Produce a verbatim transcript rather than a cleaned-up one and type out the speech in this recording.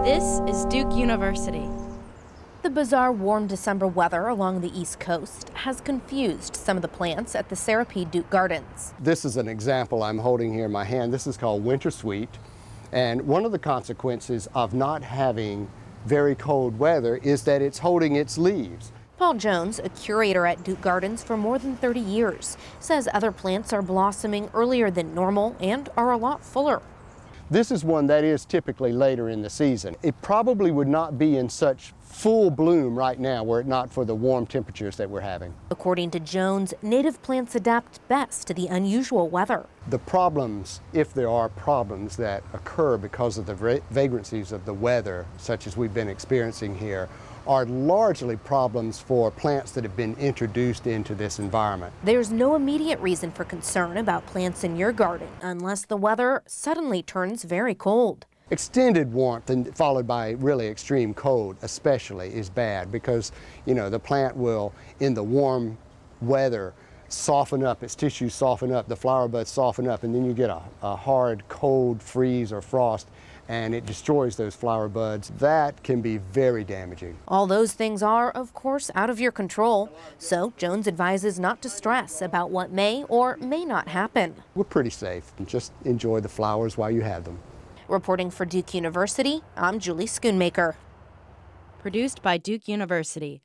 This is Duke University. The bizarre warm December weather along the East Coast has confused some of the plants at the Syrupy Duke Gardens. This is an example I'm holding here in my hand. This is called winter sweet. And one of the consequences of not having very cold weather is that it's holding its leaves. Paul Jones, a curator at Duke Gardens for more than thirty years, says other plants are blossoming earlier than normal and are a lot fuller. This is one that is typically later in the season. It probably would not be in such full bloom right now were it not for the warm temperatures that we're having. According to Jones, native plants adapt best to the unusual weather. The problems, if there are problems that occur because of the vagrancies of the weather, such as we've been experiencing here, are largely problems for plants that have been introduced into this environment. There's no immediate reason for concern about plants in your garden unless the weather suddenly turns very cold. Extended warmth and followed by really extreme cold especially is bad because, you know, the plant will, in the warm weather, soften up, its tissues soften up, the flower buds soften up, and then you get a, a hard, cold freeze or frost, and it destroys those flower buds. That can be very damaging. All those things are, of course, out of your control. So Jones advises not to stress about what may or may not happen. We're pretty safe. Just enjoy the flowers while you have them. Reporting for Duke University, I'm Julie Schoonmaker. Produced by Duke University.